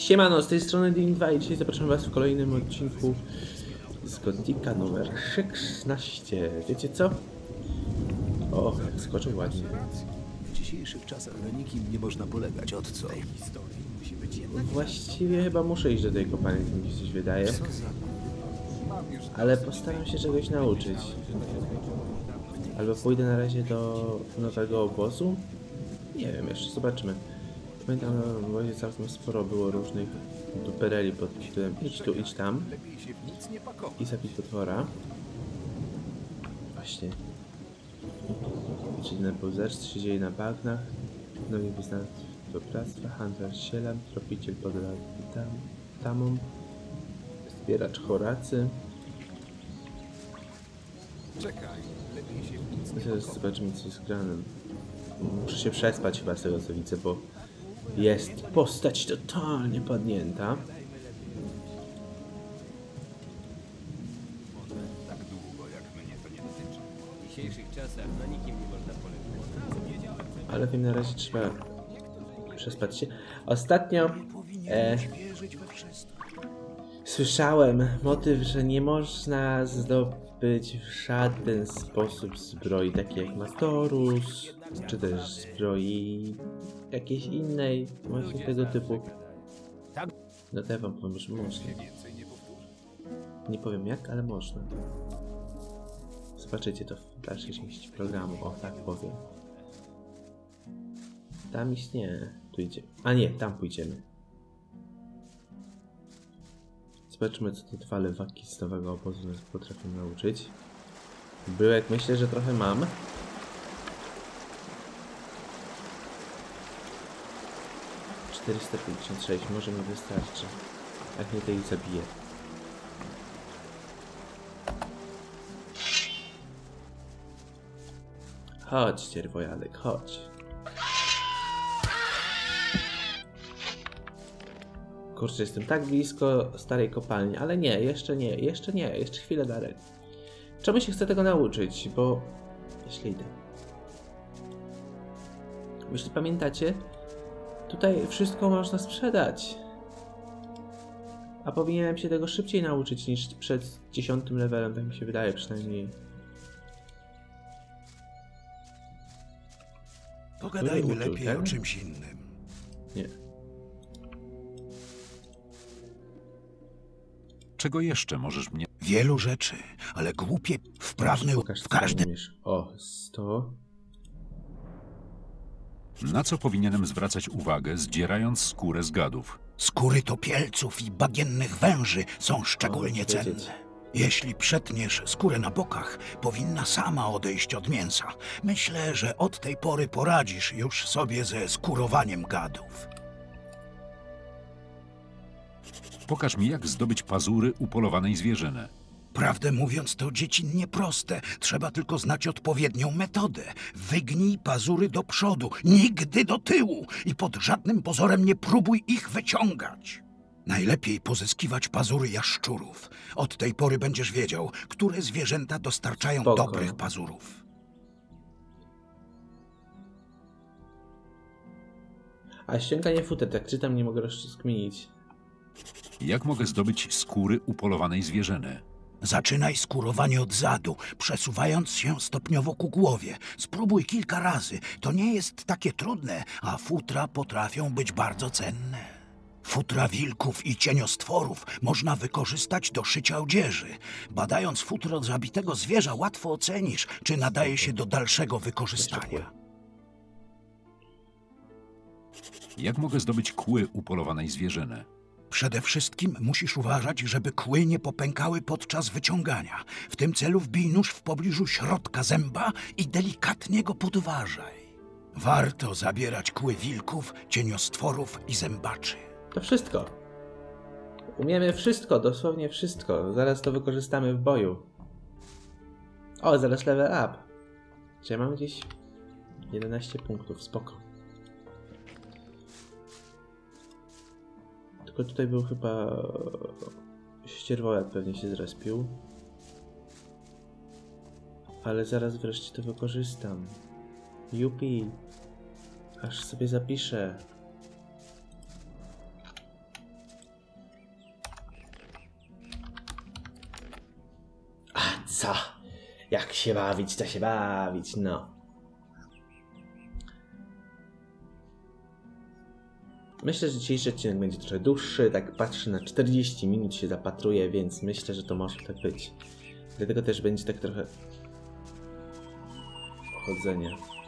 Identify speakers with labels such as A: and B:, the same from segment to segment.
A: Siemano, z tej strony Dim2 i dzisiaj zapraszam was w kolejnym odcinku z Gothica numer 16. Wiecie co? O, jak skoczył ładnie.
B: W dzisiejszych czasach na nikim nie można polegać. Od co?
A: Właściwie chyba muszę iść do tej kopalni, to mi się coś wydaje. Ale postaram się czegoś nauczyć. Albo pójdę na razie do nowego obozu? Nie wiem, jeszcze zobaczymy. Pamiętam, na obozie całkiem sporo było różnych dupereli pod tytułem idź tu, idź tam. I zabić potwora. Właśnie. Czyli na pełzaczce się dzieje na bagnach. Nowi wyznawcy do bractwa, handlarz sielam, tropiciel pod tamą, zbieracz Horacy. Teraz zobaczymy, co jest granem. Muszę się przespać chyba z tego, co widzę, bo jest postać totalnie padnięta.
C: W dzisiejszych czasach na nikim nie można polegać.
A: Ale wiem, na razie trzeba przespać się. Ostatnio słyszałem motyw, że nie można zdobyć w żaden sposób zbroi takiej jak Matorus, czy też zbroi jakiejś innej, właśnie tego typu. No to ja wam powiem, że można. Nie powiem jak, ale można. Zobaczycie to w dalszej części programu, o tak powiem. Tam iść nie, tu idzie. A nie, tam pójdziemy. Zobaczmy, co te dwa lewaki z nowego obozu nas potrafią nauczyć. Byłek myślę, że trochę mam. ...456, może mi wystarczy. Jak nie, to ich zabiję. Chodź, cierwojadek, chodź. Kurczę, jestem tak blisko starej kopalni, ale nie, jeszcze chwilę dalej. Czemu się chcę tego nauczyć? Bo... jeśli idę. Jeśli pamiętacie, tutaj wszystko można sprzedać. A powinienem się tego szybciej nauczyć niż przed 10 levelem, tak mi się wydaje przynajmniej.
B: Pogadajmy lepiej o czymś innym.
A: Nie.
D: Czego jeszcze możesz mnie...
B: Wielu rzeczy, ale głupie, wprawny
A: Pokaż,
B: w każdym...
A: O, 100.
D: Na co powinienem zwracać uwagę, zdzierając skórę z gadów?
B: Skóry topielców i bagiennych węży są szczególnie cenne. Jeśli przetniesz skórę na bokach, powinna sama odejść od mięsa. Myślę, że od tej pory poradzisz już sobie ze skórowaniem gadów.
D: Pokaż mi, jak zdobyć pazury upolowanej zwierzyny.
B: Prawdę mówiąc, to dziecinnie proste. Trzeba tylko znać odpowiednią metodę. Wygnij pazury do przodu, nigdy do tyłu i pod żadnym pozorem nie próbuj ich wyciągać. Najlepiej pozyskiwać pazury jaszczurów. Od tej pory będziesz wiedział, które zwierzęta dostarczają dobrych pazurów.
A: A ściąganie futer, tak czytam, nie mogę rozkminić.
D: Jak mogę zdobyć skóry upolowanej zwierzyny?
B: Zaczynaj skórowanie od zadu, przesuwając się stopniowo ku głowie. Spróbuj kilka razy. To nie jest takie trudne, a futra potrafią być bardzo cenne. Futra wilków i cieniostworów można wykorzystać do szycia odzieży. Badając futro zabitego zwierza, łatwo ocenisz, czy nadaje się do dalszego wykorzystania.
D: Jak mogę zdobyć kły upolowanej zwierzyny?
B: Przede wszystkim musisz uważać, żeby kły nie popękały podczas wyciągania. W tym celu wbij nóż w pobliżu środka zęba i delikatnie go podważaj. Warto zabierać kły wilków, cieniostworów i zębaczy.
A: To wszystko. Umiemy wszystko, dosłownie wszystko. Zaraz to wykorzystamy w boju. O, zaraz level up. Czy ja mam gdzieś 11 punktów, spoko. Tylko tutaj był chyba... ścierwojad pewnie się zrespił. Ale zaraz wreszcie to wykorzystam. Jupi. Aż sobie zapiszę. co? Jak się bawić, to się bawić, no. Myślę, że dzisiejszy odcinek będzie trochę dłuższy, tak patrzę na 40 minut się zapatruję, więc myślę, że to może tak być. Dlatego też będzie tak trochę chodzenia.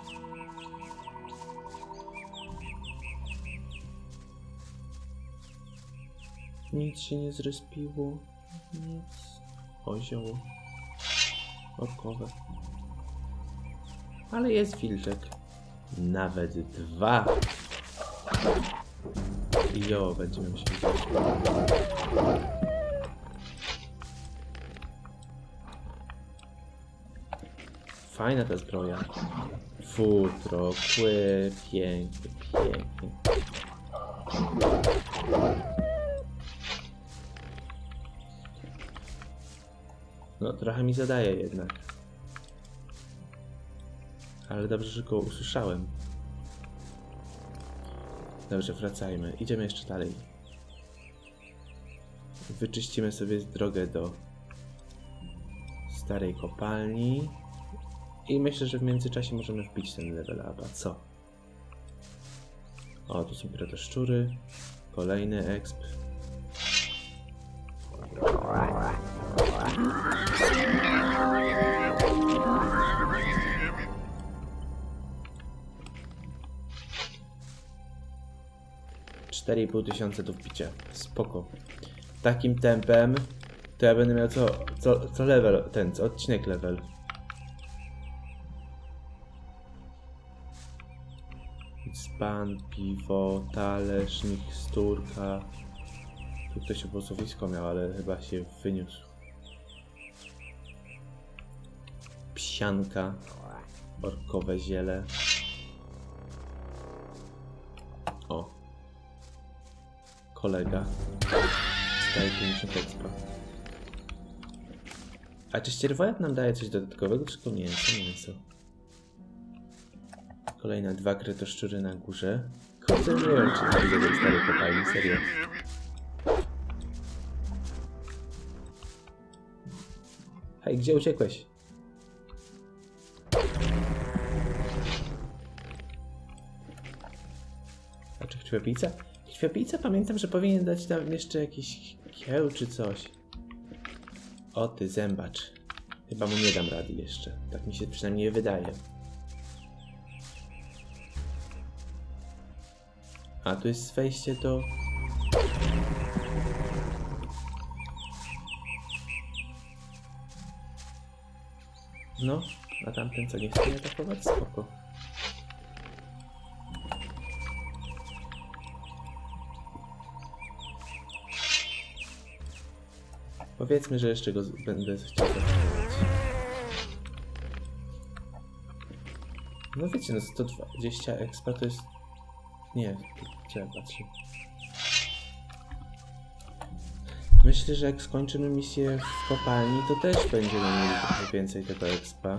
A: Nic się nie zrespiło. Nic. Ozioło. Orkowe. Ale jest wilczek. Nawet 2. Jo, będziemy musieli coś. Fajna ta zbroja. Futro, kły, pięknie, pięknie. No, trochę mi zadaje jednak. Ale dobrze, że go usłyszałem. Dobrze, wracajmy. Idziemy jeszcze dalej. Wyczyścimy sobie drogę do starej kopalni. I myślę, że w międzyczasie możemy wbić ten level upa. Co? O, tu są kretoszczury. Kolejny exp. $4500 do wbicia. Spoko. Takim tempem to ja będę miał co level, co odcinek level. Span, piwo, talerz, miksturka. Tu ktoś obozowisko miał, ale chyba się wyniósł. Psianka. Orkowe ziele. O. Kolega. Staje 50 expa. A czy ścierwojad nam daje coś dodatkowego, czy to mięso? Mięso. Kolejne 2 kretoszczury na górze. Kurczę, nie wiem, czy to widzę tej starej kopalni, serio. Hej, gdzie uciekłeś? A czy krwiopijca? Krwiopijca pamiętam, że powinien dać tam jeszcze jakiś kieł czy coś. O ty zębacz. Chyba mu nie dam rady jeszcze. Tak mi się przynajmniej wydaje. A tu jest wejście do... No, a tamten co, nie chce mnie atakować? Spoko. Powiedzmy, że jeszcze go będę chciał zaatakować. No wiecie, no 120 expa to jest... Nie, trzeba patrzeć. Myślę, że jak skończymy misję w kopalni, to też będziemy mieli trochę więcej tego expa.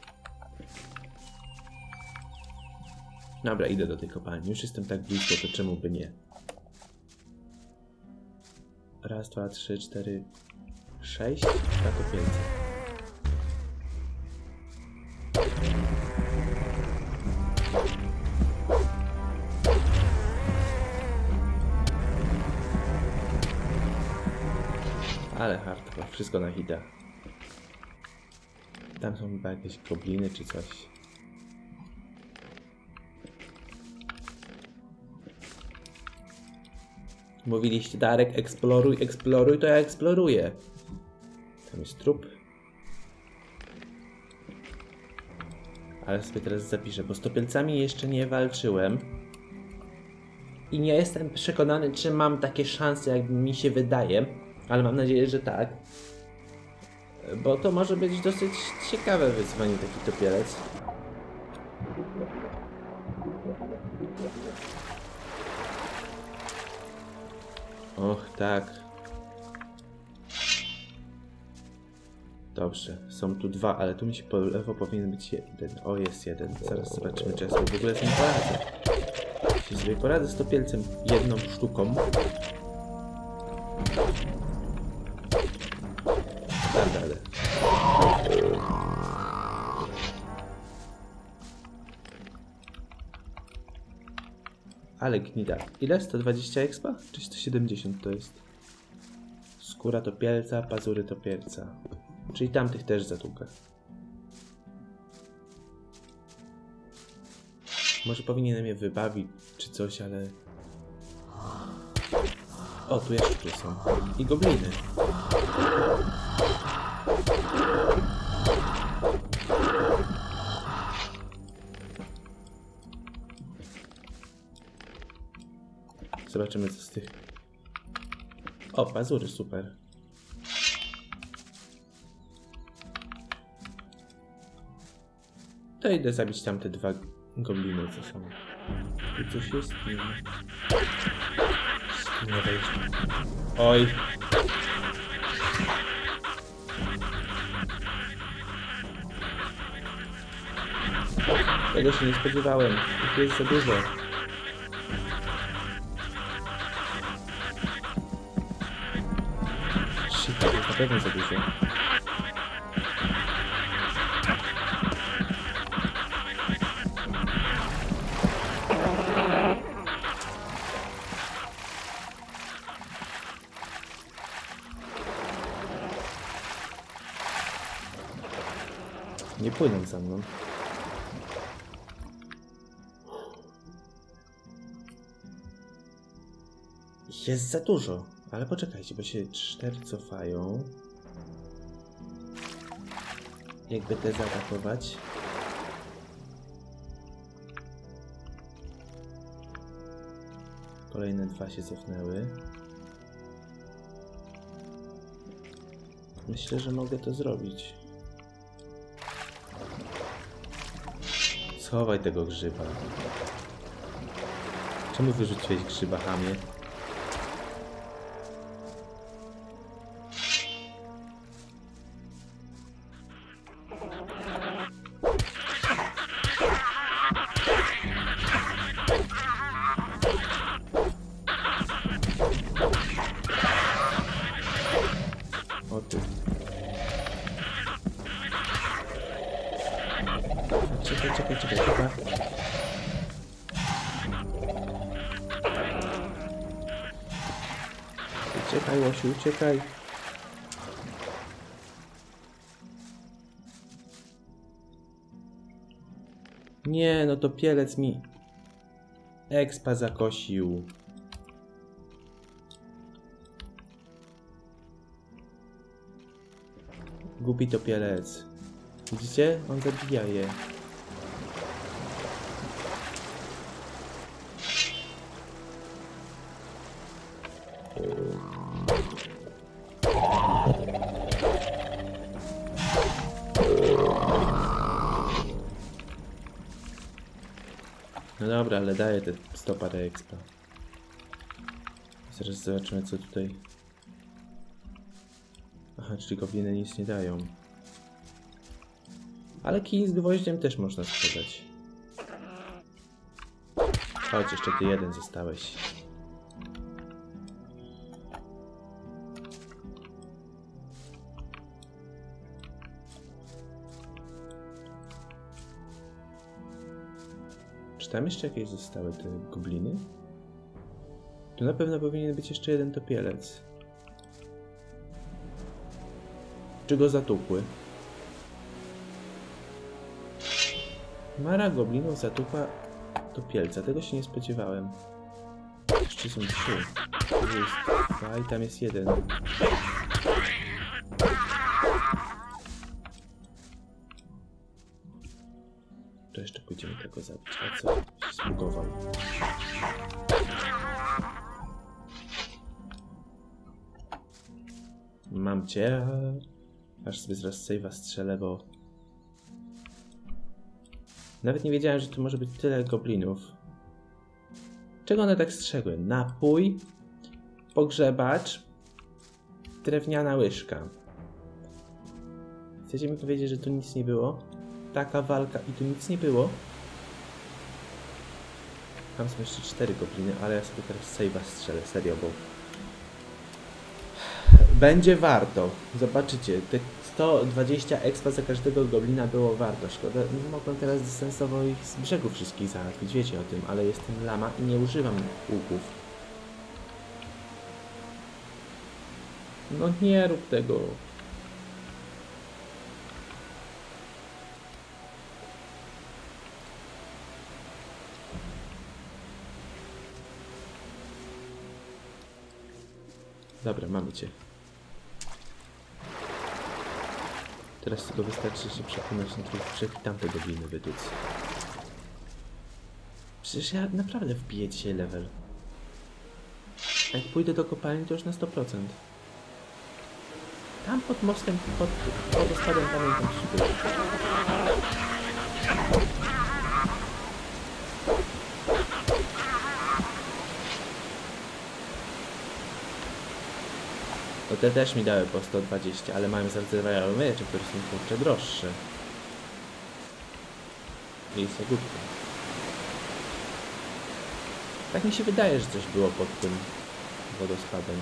A: Dobra, idę do tej kopalni. Już jestem tak blisko, to czemu by nie? Raz, 2, 3, 4, 6, a to 5. Ale hardcore, wszystko na hita. Tam są chyba jakieś gobliny czy coś. Mówiliście, Darek, eksploruj, eksploruj, to ja eksploruję. Tam jest trup. Ale sobie teraz zapiszę, bo z topielcami jeszcze nie walczyłem. I nie jestem przekonany, czy mam takie szanse, jak mi się wydaje. Ale mam nadzieję, że tak. Bo to może być dosyć ciekawe wyzwanie, taki topielec. Och, tak. Dobrze, są tu 2, ale tu mi się po lewo powinien być 1. O, jest 1. Zaraz zobaczymy, czy ja sobie w ogóle z nim poradzę. Jeśli sobie poradzę z topielcem jedną sztuką. Dam radę. Ale gnida. Ile? 120 expa? Czy 170 to jest? Skóra to pielca, pazury to pierca. Czyli tamtych też zatłukę. Może powinienem je wybawić czy coś, ale... O, tu jeszcze tu są. I gobliny. Zobaczymy co z tych... O, pazury, super. To idę zabić tamte dwa gobliny, co są. Tu coś jest? Nie. Nie wejść. Oj. Tego się nie spodziewałem. Tu jest za dużo. Shit, to jest na pewno za dużo. Nie płyną za mną. Jest za dużo. Ale poczekajcie, bo się 4 cofają. Jakby te zaatakować. Kolejne 2 się cofnęły. Myślę, że mogę to zrobić. Schowaj tego grzyba. Czemu wyrzuciłeś grzyba, chamie? O ty. Czekaj, chyba. Uciekaj, Łosiu, uciekaj. Nie, no to pielec mi expa zakosił. Głupi to pielec. Widzicie? On zabija je. No dobra, ale daję te 100 parę expa. Zaraz zobaczymy co tutaj. Aha, czyli gobliny nic nie dają. Ale kij z gwoździem też można sprzedać. Chodź, jeszcze ty jeden zostałeś. Czy tam jeszcze jakieś zostały te gobliny? Tu na pewno powinien być jeszcze jeden topielec. Czy go zatupły? Mara goblinów zatupła topielca. Tego się nie spodziewałem. Jeszcze są 3. Tu jest 2 i tam jest 1. To jeszcze pójdziemy tego zabić. A co? Się zbugował. Mam cię. Aż sobie zaraz save'a strzelę, bo... Nawet nie wiedziałem, że tu może być tyle goblinów. Czego one tak strzegły? Napój, pogrzebacz, drewniana łyżka. Chcecie mi powiedzieć, że tu nic nie było? Taka walka i tu nic nie było? Tam są jeszcze 4 gobliny, ale ja sobie teraz save'a strzelę, serio, bo... Będzie warto. Zobaczycie, te 120 expa za każdego goblina było warto. Szkoda, nie mogłem teraz dystansowo ich z brzegu wszystkich załatwić, wiecie o tym, ale jestem lama i nie używam łuków. No nie rób tego. Dobra, mamy cię. Teraz tylko wystarczy się przekonać na tych trzech i tamte gobliny wydóc. Przecież ja naprawdę wbiję dzisiaj level. Jak pójdę do kopalni, to już na 100%. Tam pod mostem, pod wodospadem pamiętam się. No te też mi dały po 120, ale mają zardzewiałe miecze, które są kurczę droższe. I jest jagódka. Tak mi się wydaje, że coś było pod tym wodospadem.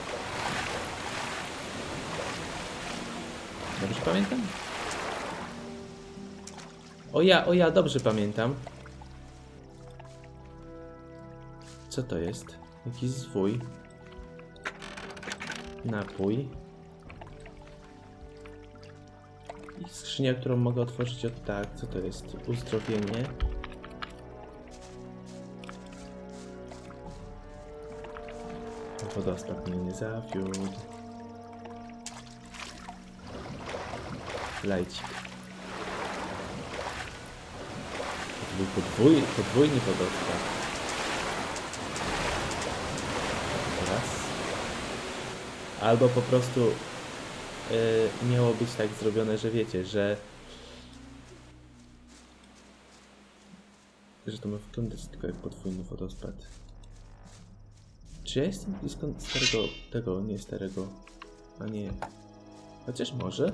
A: Dobrze pamiętam? O ja, dobrze pamiętam. Co to jest? Jakiś zwój. Napój. I skrzynia, którą mogę otworzyć od tak. Co to jest? Uzdrowienie. Wodospad mnie nie zawiódł. Lajcik. To był podwójny wodospad. Raz. Albo po prostu miało być tak zrobione, że wiecie, że to ma wyglądać tylko jak podwójny wodospad. Czy ja jestem blisko starego, nie starego, a nie, chociaż może?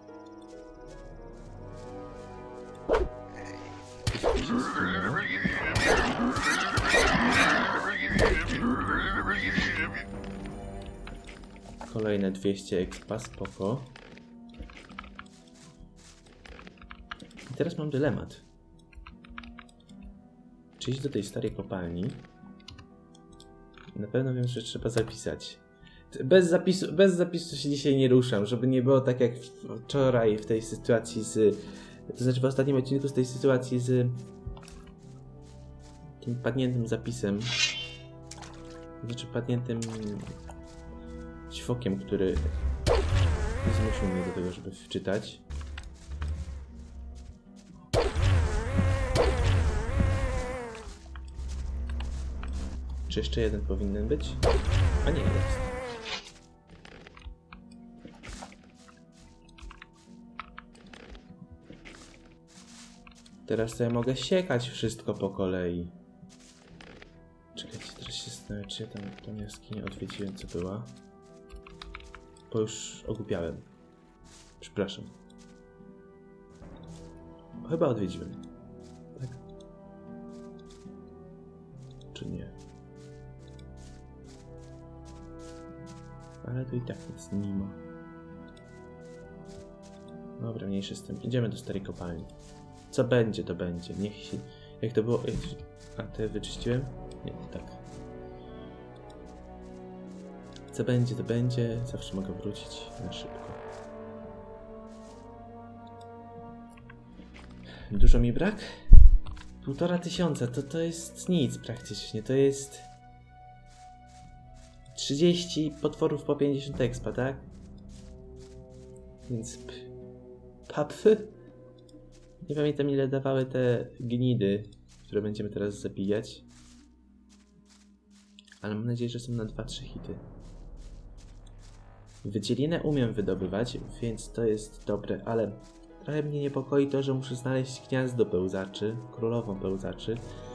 A: Kolejne 200 expa, spoko. I teraz mam dylemat. Czy iść do tej starej kopalni? Na pewno wiem, że trzeba zapisać. Bez zapisu się dzisiaj nie ruszam, żeby nie było tak jak wczoraj w tej sytuacji z... To znaczy w ostatnim odcinku z tej sytuacji z... tym padniętym zapisem. Znaczy padniętym... ćwokiem, który nie zmusił mnie do tego, żeby wczytać. Czy jeszcze jeden powinien być? A nie, jest. Teraz to ja mogę siekać wszystko po kolei. Czekajcie, teraz się zastanawiam, czy ja tam tą jaskinię odwiedziłem, co była. Bo już ogłupiałem. Przepraszam. Chyba odwiedziłem. Tak? Czy nie? Ale tu i tak nic nie ma. Dobra, mniejszy z tym. Idziemy do starej kopalni. Co będzie, to będzie. Niech się... Jak to było... A, to ja wyczyściłem? Nie, tak. Co będzie, to będzie. Zawsze mogę wrócić na szybko. Dużo mi brak? 1500, to jest nic praktycznie. To jest... 30 potworów po 50 expa, tak? Więc... Papy? Nie pamiętam, ile dawały te gnidy, które będziemy teraz zabijać. Ale mam nadzieję, że są na 2-3 hity. Wydzielinę umiem wydobywać, więc to jest dobre, ale trochę mnie niepokoi to, że muszę znaleźć gniazdo pełzaczy, królową pełzaczy.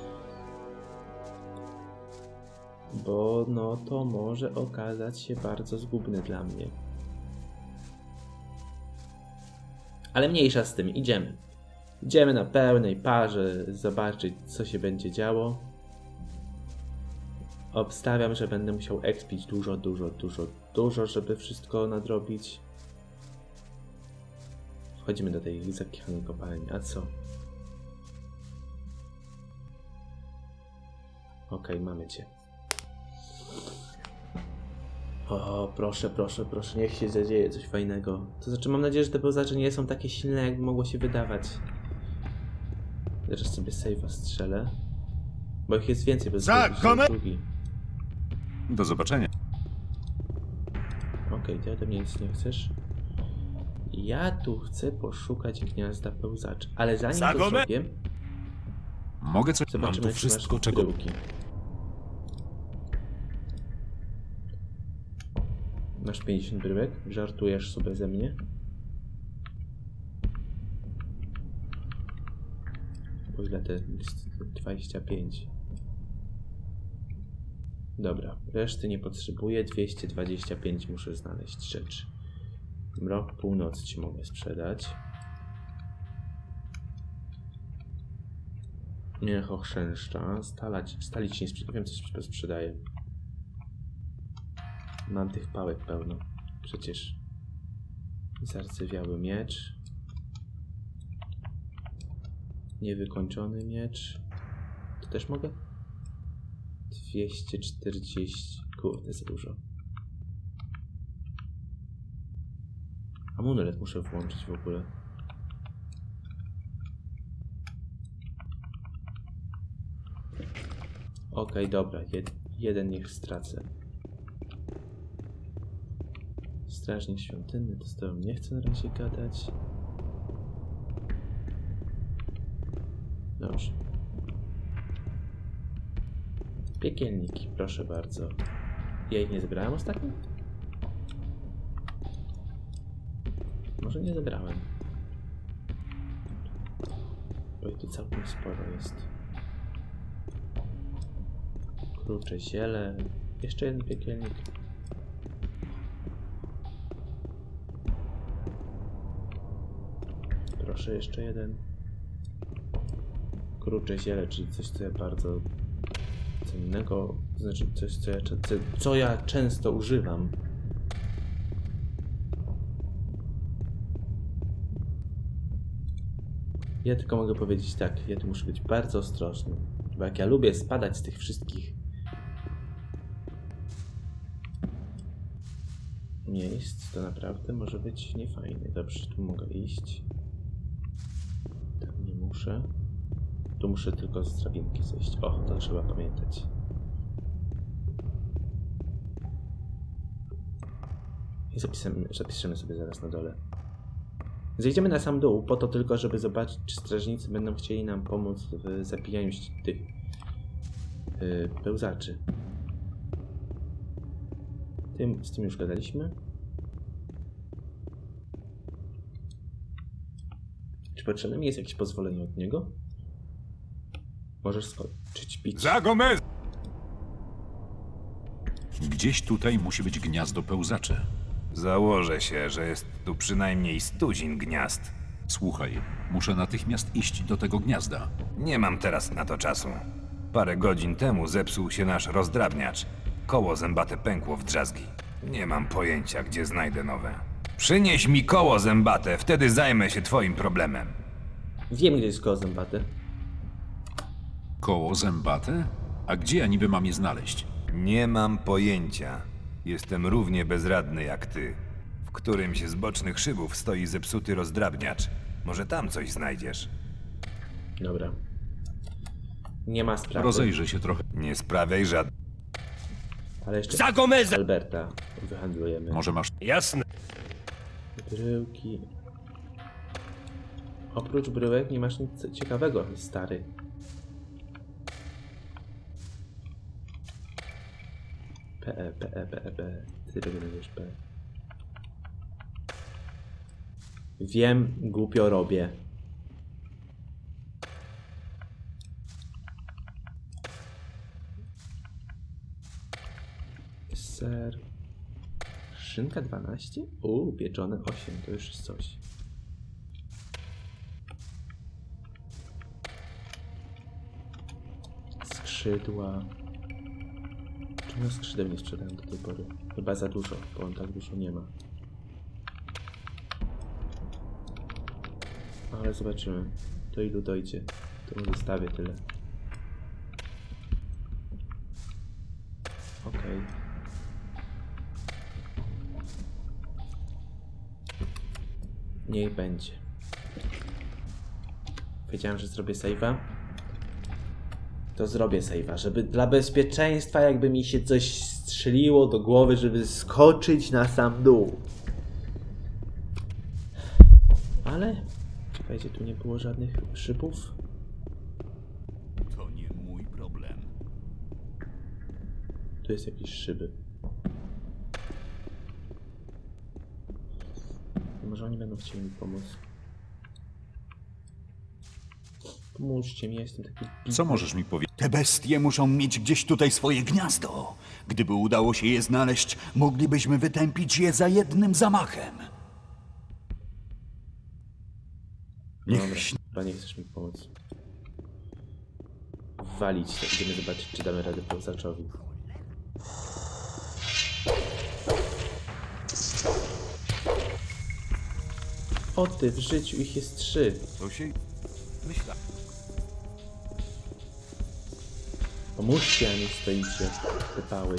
A: Bo no to może okazać się bardzo zgubne dla mnie. Ale mniejsza z tym, idziemy. Idziemy na pełnej parze zobaczyć, co się będzie działo. Obstawiam, że będę musiał expić dużo, żeby wszystko nadrobić. Wchodzimy do tej zakichanej kopalni. A co? Okej, mamy cię. O, proszę, niech się zadzieje coś fajnego. To znaczy, mam nadzieję, że te pełzacze nie są takie silne, jakby mogło się wydawać. Teraz sobie save'a strzelę. Bo ich jest więcej, bez drugi.
D: Do zobaczenia.
A: Okej, ty ode mnie nic nie chcesz. Ja tu chcę poszukać gniazda pełzaczy. Ale zanim to zrobię,
D: Mogę coś... Mam
A: zobaczymy,
D: tu wszystko, czego...
A: bryłki. Masz 50 bryłek? Żartujesz sobie ze mnie? Po ile to jest 25? Dobra, reszty nie potrzebuję. 225 muszę znaleźć rzeczy. Mrok północy ci mogę sprzedać. Miech ochrzęszcza. Stali ci nie sprzedaję. Wiem, co sprzedaję. Mam tych pałek pełno. Przecież. Zarcewiały miecz. Niewykończony miecz. To też mogę? 240. Kurde, za dużo. Amulet muszę włączyć w ogóle. Okej, dobra. Jeden niech stracę. Strażnik świątynny, to z tobą nie chcę na razie gadać. Dobrze. Piekielniki, proszę bardzo. Ja ich nie zebrałem ostatnio? Może nie zebrałem. Bo ich tu całkiem sporo jest. Krucze ziele. Jeszcze jeden piekielnik. Proszę, jeszcze jeden. Krucze ziele, czyli coś, co ja bardzo cennego, to znaczy coś, co ja często używam. Ja tylko mogę powiedzieć tak, ja tu muszę być bardzo ostrożny, bo jak ja lubię spadać z tych wszystkich miejsc, to naprawdę może być niefajne. Dobrze, tu mogę iść. Tam nie muszę. Tu muszę tylko z drabinki zejść. O, to trzeba pamiętać. I zapiszemy sobie zaraz na dole. Zejdziemy na sam dół, po to tylko, żeby zobaczyć, czy strażnicy będą chcieli nam pomóc w zabijaniu tych pełzaczy. Z tym już gadaliśmy. Czy potrzebne mi jest jakieś pozwolenie od niego? Możesz skończyć pić.
E: Za Gomez!
D: Gdzieś tutaj musi być gniazdo pełzaczy.
E: Założę się, że jest tu przynajmniej 100 gniazd.
D: Słuchaj, muszę natychmiast iść do tego gniazda.
E: Nie mam teraz na to czasu. Parę godzin temu zepsuł się nasz rozdrabniacz. Koło zębate pękło w drzazgi. Nie mam pojęcia, gdzie znajdę nowe. Przynieś mi koło zębate, wtedy zajmę się twoim problemem.
A: Wiem, gdzie jest koło zębate.
D: Koło zębate? A gdzie ja niby mam je znaleźć?
E: Nie mam pojęcia. Jestem równie bezradny jak ty. W którymś z bocznych szybów stoi zepsuty rozdrabniacz. Może tam coś znajdziesz.
A: Dobra. Nie ma sprawy.
D: Rozejrzę się trochę.
E: Nie sprawiaj żadnych.
A: Ale jeszcze
C: Za Gomeza!
A: Alberta wyhandlujemy.
D: Może masz...
C: Jasne.
A: Bryłki. Oprócz bryłek nie masz nic ciekawego, stary. PE. Ty regenerujesz PE. Wiem, głupio robię. Ser. Szynka 12? Pieczone 8, to już jest coś. Skrzydła. No skrzydeł nie sprzedałem do tej pory. Chyba za dużo, bo on tak dużo nie ma. Ale zobaczymy, do ilu dojdzie. To mu zostawię tyle. Okej. Niech będzie. Wiedziałem, że zrobię save'a. To zrobię save'a, żeby dla bezpieczeństwa jakby mi się coś strzeliło do głowy, żeby skoczyć na sam dół. Ale... Czekajcie, tu nie było żadnych szybów.
B: To nie mój problem.
A: Tu jest jakieś szyby. Może oni będą chcieli mi pomóc. Pomóżcie mi, ja jestem taki...
D: Co możesz mi powiedzieć?
B: Te bestie muszą mieć gdzieś tutaj swoje gniazdo. Gdyby udało się je znaleźć, moglibyśmy wytępić je za jednym zamachem.
A: Dobra, chyba nie chcesz mi pomóc. Walić to, idziemy zobaczyć, czy damy radę pełzaczowi. O ty, w życiu ich jest 3.
B: To się... Myślę.
A: Pomóżcie, a nie stoicie, te pały.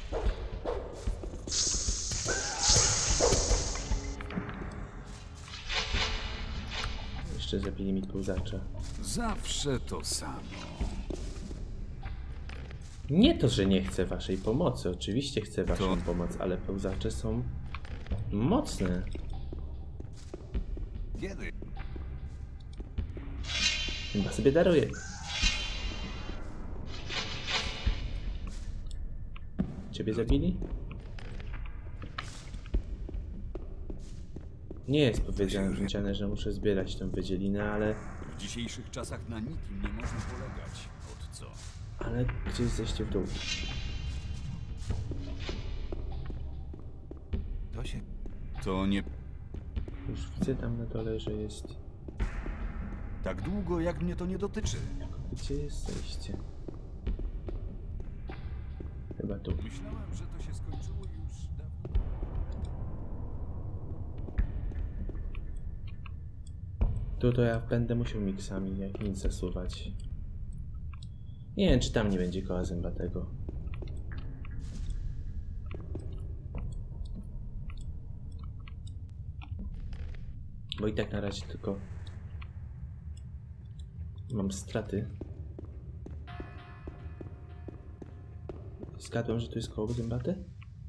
A: Jeszcze zabili mi pełzacza.
B: Zawsze to samo.
A: Nie to, że nie chcę waszej pomocy. Oczywiście chcę waszą pomoc, ale pełzacze są mocne.
B: Kiedy?
A: Chyba sobie daruję. Ciebie zabili? Nie jest powiedziane, że muszę zbierać tę wydzielinę, ale...
B: W dzisiejszych czasach na nikim nie można polegać. Od co?
A: Ale gdzieś zejście w dół.
B: To się... To nie...
A: Już widzę tam na dole, że jest...
B: Tak długo, jak mnie to nie dotyczy.
A: Gdzie jest zejście? Chyba tu.
B: Myślałem, że to się skończyło już dawno.
A: Tu to ja będę musiał miksami jak nic zasuwać. Nie wiem, czy tam nie będzie koła zębatego. Bo i tak na razie tylko mam straty. Zgadłem, że tu jest koło zębate?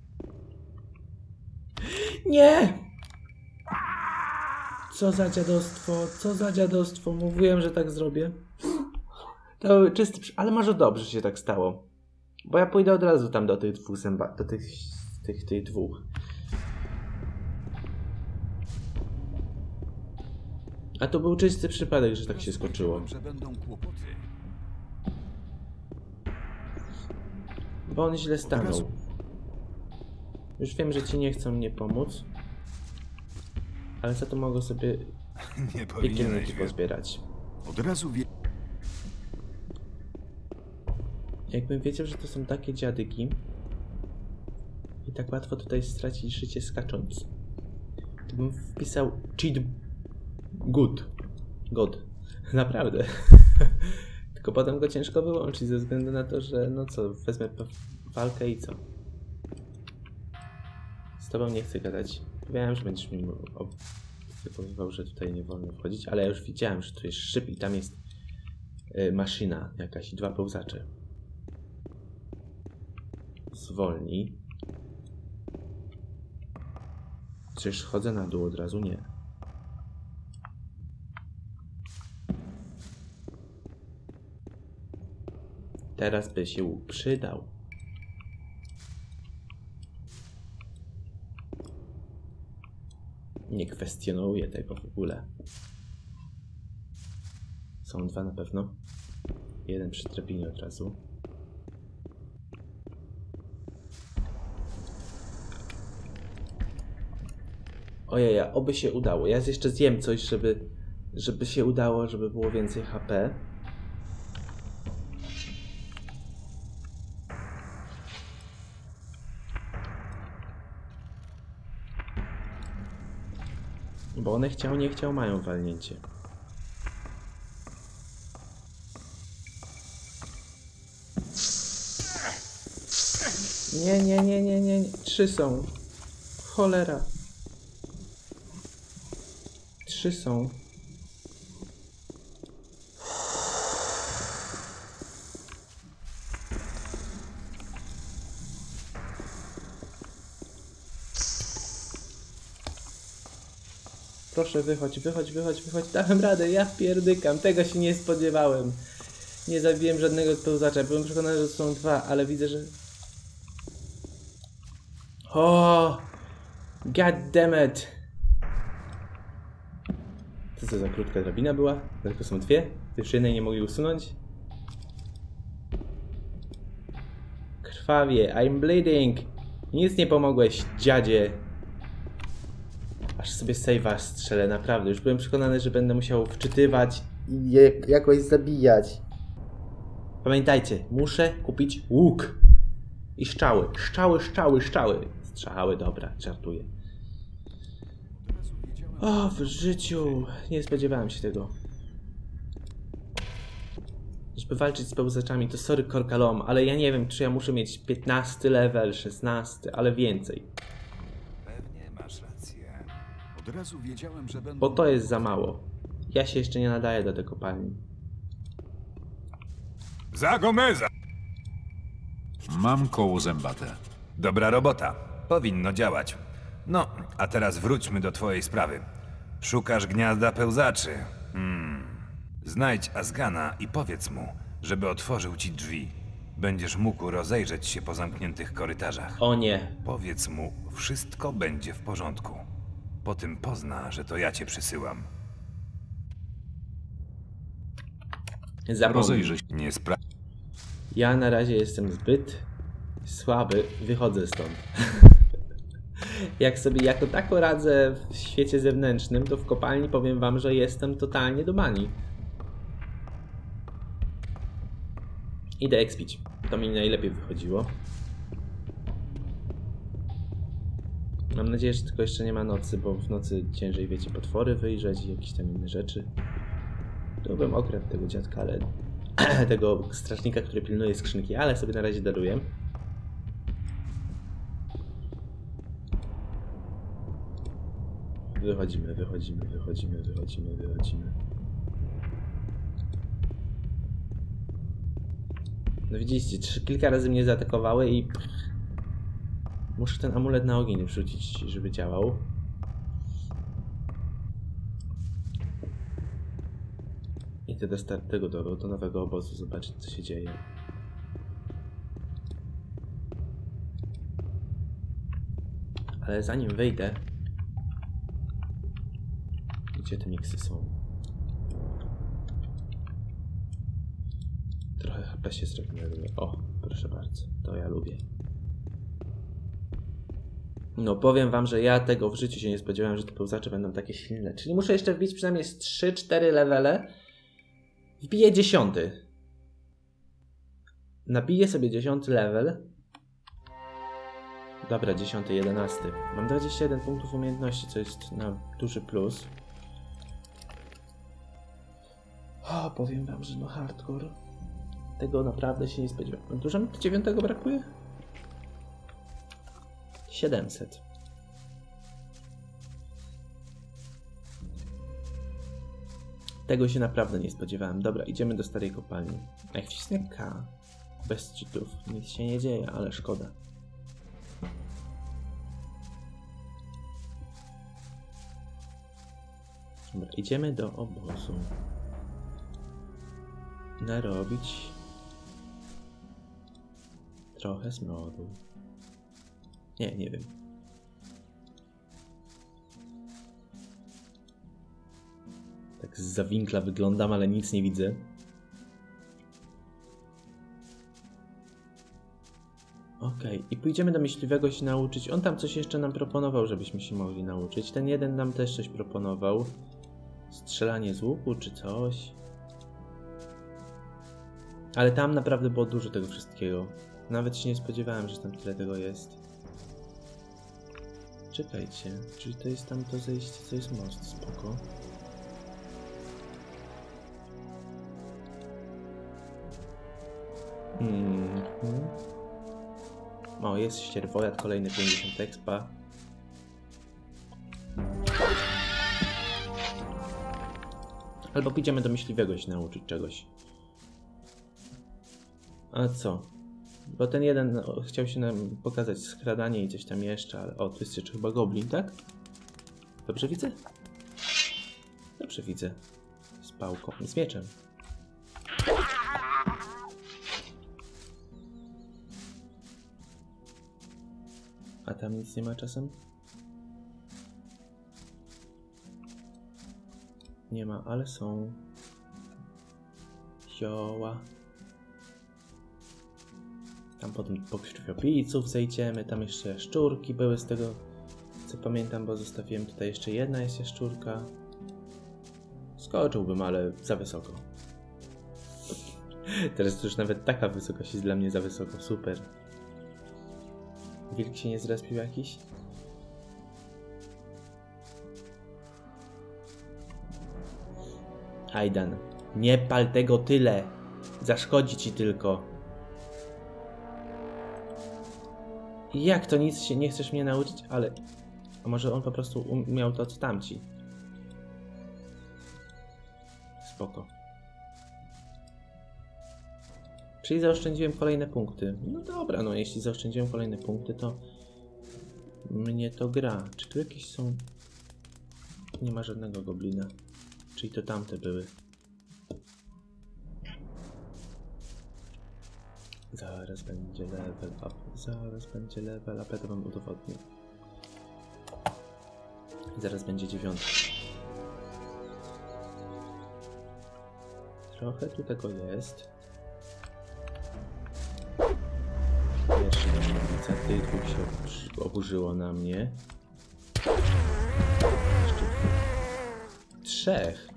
A: Nie! Co za dziadostwo, co za dziadostwo. Mówiłem, że tak zrobię. To czysty... Ale może dobrze się tak stało. Bo ja pójdę od razu tam do tych dwóch do tych dwóch. A to był czysty przypadek, że tak się skoczyło.
B: Że będą kłopoty.
A: Bo on źle stanął. Już wiem, że ci nie chcą mnie pomóc. Ale za to mogę sobie
E: Nie
A: piekielniki
E: powinieneś,
A: pozbierać.
B: Od razu wie...
A: Jakbym wiedział, że to są takie dziadyki i tak łatwo tutaj stracić życie skacząc, to bym wpisał cheat God. Naprawdę. Tylko potem go ciężko wyłączyć ze względu na to, że no co, wezmę walkę i co? Z tobą nie chcę gadać. Wiem, że będziesz mi wypowiadał, że tutaj nie wolno wchodzić, ale ja już widziałem, że tu jest szyb i tam jest maszyna jakaś i 2 pełzacze. Zwolnij. Czyż chodzę na dół od razu? Nie. Teraz by się łuk przydał. Nie kwestionuję tego w ogóle. Są 2 na pewno. 1 przy drabinie od razu. Ojej, oby się udało. Ja jeszcze zjem coś, żeby się udało, żeby było więcej HP. Bo one chciał, nie chciał, mają walnięcie. Nie, nie, nie, nie, nie, nie. 3 są. Cholera. 3 są. Proszę, wychodź, wychodź, wychodź, wychodź. Dałem radę, ja pierdykam. Tego się nie spodziewałem. Nie zabiłem żadnego spełzacza. Byłem przekonany, że są 2, ale widzę, że... O! God damn it! Co za krótka drabina była? Tylko są 2? Już jednej nie mogli usunąć? Krwawie, I'm bleeding! Nic nie pomogłeś, dziadzie! Aż sobie save'a strzelę, naprawdę. Już byłem przekonany, że będę musiał wczytywać i jakoś zabijać. Pamiętajcie, muszę kupić łuk. I strzały. Strzały. Strzały, dobra, żartuję. O, w życiu. Nie spodziewałem się tego. Żeby walczyć z pełzaczami, to sorry Korkalom, ale ja nie wiem, czy ja muszę mieć 15 level, 16, ale więcej.
E: Pewnie masz rację.
B: Od razu wiedziałem, że będą...
A: Bo to jest za mało. Ja się jeszcze nie nadaję do tej kopalni.
E: Za Gomeza!
D: Mam koło zębate.
E: Dobra robota. Powinno działać. No, a teraz wróćmy do twojej sprawy. Szukasz gniazda pełzaczy. Znajdź Azgana i powiedz mu, żeby otworzył ci drzwi. Będziesz mógł rozejrzeć się po zamkniętych korytarzach.
A: O nie.
E: Powiedz mu, wszystko będzie w porządku. Po tym pozna, że to ja cię przysyłam.
A: Zapomnij.
D: Rozejrzę się.
E: Nie spra...
A: Ja na razie jestem zbyt słaby. Wychodzę stąd. Jak sobie jako tako radzę w świecie zewnętrznym, to w kopalni powiem wam, że jestem totalnie do bani. Idę expić. To mi najlepiej wychodziło. Mam nadzieję, że tylko jeszcze nie ma nocy, bo w nocy ciężej, wiecie, potwory wyjrzeć i jakieś tam inne rzeczy. Tu bym okradł tego dziadka, ale... tego strażnika, który pilnuje skrzynki, ale sobie na razie daruję. Wychodzimy. No widzieliście, kilka razy mnie zaatakowały i... Muszę ten amulet na ogień wrzucić, żeby działał. Idę do nowego obozu, zobaczyć, co się dzieje. Ale zanim wyjdę... Gdzie te miksy są? Trochę HP się zrobiło. O, proszę bardzo, to ja lubię. No powiem wam, że ja tego w życiu się nie spodziewałem, że te pełzacze będą takie silne. Czyli muszę jeszcze wbić przynajmniej z 3-4 levele. Wbiję 10. Nabiję sobie 10 level. Dobra, 10, 11. Mam 21 punktów umiejętności, co jest na duży plus. O, powiem wam, że no hardcore. Tego naprawdę się nie spodziewałem. Dużo mi 9 brakuje? 700. Tego się naprawdę nie spodziewałem. Dobra, idziemy do starej kopalni. Jak wcisnę K, bez cheatów, nic się nie dzieje, ale szkoda. Dobra, idziemy do obozu. Narobić trochę smrodu. Nie wiem. Tak zza winkla wyglądam, ale nic nie widzę. Okej, i pójdziemy do myśliwego się nauczyć. On tam coś jeszcze nam proponował, żebyśmy się mogli nauczyć. Ten jeden nam też coś proponował. Strzelanie z łuku czy coś. Ale tam naprawdę było dużo tego wszystkiego. Nawet się nie spodziewałem, że tam tyle tego jest. czekajcie. Czyli to jest tam to zejście, co jest most, spoko. O, jest ścierwojad, kolejny 50 expa. Albo pójdziemy do myśliwego się nauczyć czegoś. A co? Bo ten jeden no, chciał się nam pokazać skradanie i coś tam jeszcze, ale... O, tu jest jeszcze chyba goblin, tak? Dobrze widzę? Dobrze widzę. Z pałką, z mieczem. A tam nic nie ma czasem? Nie ma, ale są zioła. Tam potem po krwiopijców zejdziemy, tam jeszcze szczurki były z tego co pamiętam, bo zostawiłem tutaj jeszcze jedna jest jaszczurka. Skoczyłbym, ale za wysoko. Teraz to już nawet taka wysokość jest dla mnie za wysoko, super. Wilk się nie zrespił jakiś? Ajdan, nie pal tego tyle. Zaszkodzi ci tylko. Jak to nic się nie chcesz mnie nauczyć? Ale... A może on po prostu umiał to co tamci? Spoko. Czyli zaoszczędziłem kolejne punkty. No dobra, no jeśli zaoszczędziłem kolejne punkty, to... mnie to gra. Czy tu jakieś są... Nie ma żadnego goblina. Czyli to tamte były. Zaraz będzie level up. Zaraz będzie level up. Ja to wam udowodnię. Zaraz będzie 9. Trochę tu tego jest. Pierwszy różnica tych dwóch się oburzyło na mnie. Jeszcze trzech.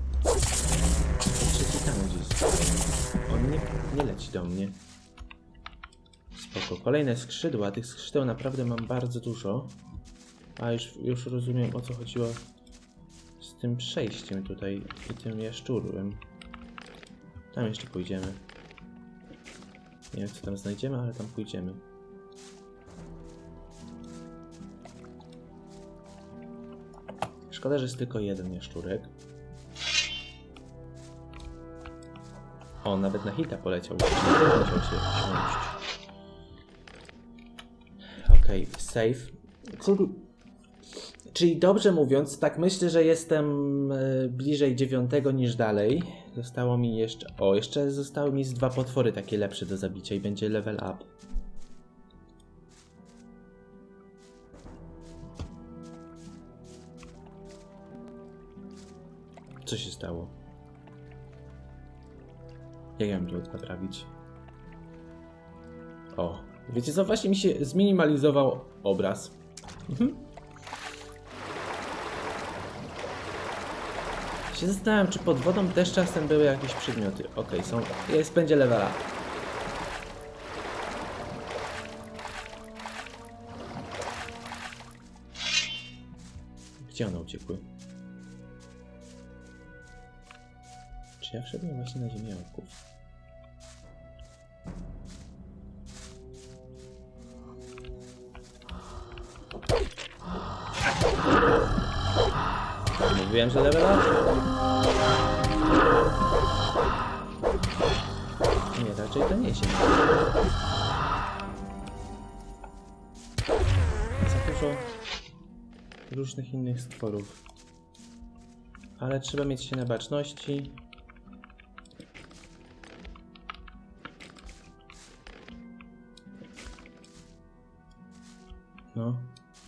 A: Trzeci tam gdzieś. On nie leci do mnie. Spoko. Kolejne skrzydła. Tych skrzydeł naprawdę mam bardzo dużo. A już rozumiem, o co chodziło z tym przejściem tutaj i tym jaszczurem. Tam jeszcze pójdziemy. Nie wiem, co tam znajdziemy, ale tam pójdziemy. Szkoda, że jest tylko jeden jaszczurek. O, nawet na hita poleciał. Musiał się wsiąść. Okej, save. Czyli dobrze mówiąc, tak myślę, że jestem bliżej 9 niż dalej. Zostało mi jeszcze... O, jeszcze zostały mi z 2 potwory takie lepsze do zabicia i będzie level up. Co się stało? Jak ja mam to naprawić? O, wiecie co? Właśnie mi się zminimalizował obraz. Się zastanawiam, czy pod wodą też czasem były jakieś przedmioty. Okej, są. Będzie level up. Gdzie one uciekły? Czy ja wszedłem właśnie na ziemię orków? Mówiłem, że level up? Nie, raczej to nie się. Za dużo różnych innych stworów. Ale trzeba mieć się na baczności. No.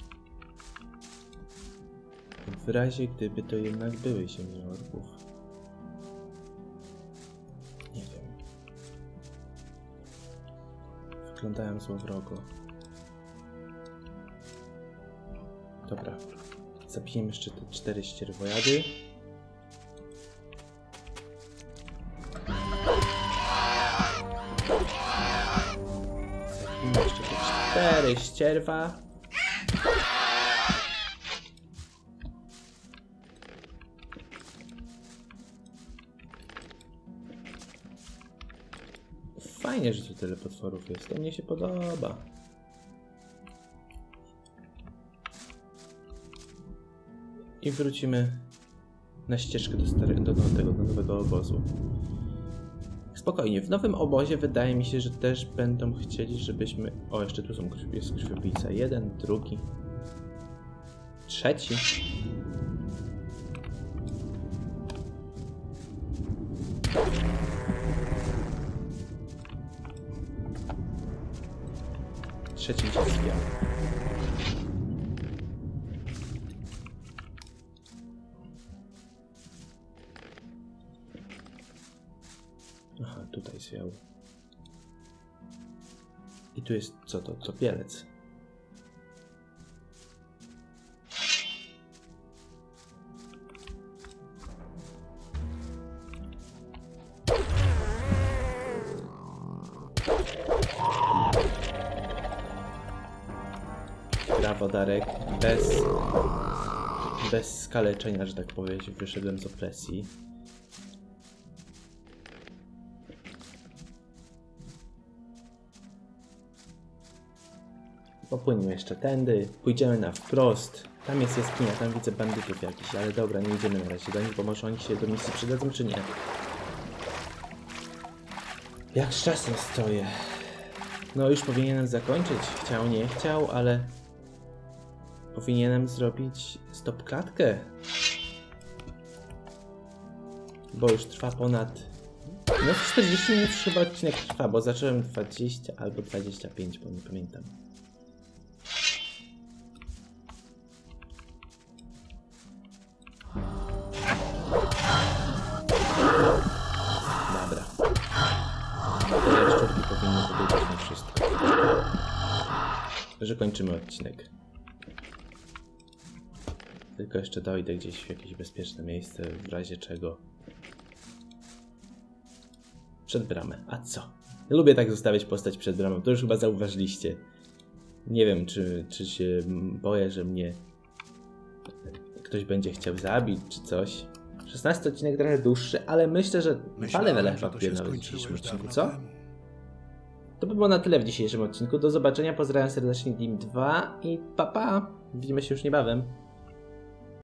A: W razie gdyby to jednak były ziemie orków. Nie wiem. Wyglądają złowrogo. Dobra. Zabijemy jeszcze te 4 ścierwojady. Zabijemy jeszcze te 4 ścierwa. fajnie, że tu tyle potworów jest. To mnie się podoba. I wrócimy na ścieżkę do nowego obozu. Spokojnie, w nowym obozie wydaje mi się, że też będą chcieli, żebyśmy... O, jeszcze tu jest krwiopijca. Jeden, drugi, trzeci. Trzeci się zwiał. Aha, tutaj zwiał. I tu jest co to? Topielec. Brawo, Darek. Bez skaleczenia, że tak powiem, wyszedłem z opresji. Popłyniemy jeszcze tędy, pójdziemy na wprost. Tam jest jaskinia, tam widzę bandytów jakichś, ale dobra, nie idziemy na razie do nich, bo może oni się do misji przydadzą, czy nie. Jak z czasem stoję. No już powinienem zakończyć. Chciał, nie chciał, ale... Powinienem zrobić stopklatkę. Bo już trwa ponad... No 40 minut chyba odcinek trwa, bo zacząłem 20 albo 25, bo nie pamiętam. Dobra. Te jaszczurki powinny powiedzieć mi wszystko. Że kończymy odcinek. Tylko jeszcze dojdę gdzieś w jakieś bezpieczne miejsce, w razie czego. Przed bramę. A co? Lubię tak zostawiać postać przed bramą, to już chyba zauważyliście. Nie wiem, czy się boję, że mnie ktoś będzie chciał zabić, czy coś. 16 odcinek trochę dłuższy, ale myślę, że parę levela chyba w dzisiejszym odcinku, co? To by było na tyle w dzisiejszym odcinku. Do zobaczenia, pozdrawiam serdecznie Dim 2 i pa pa! Widzimy się już niebawem.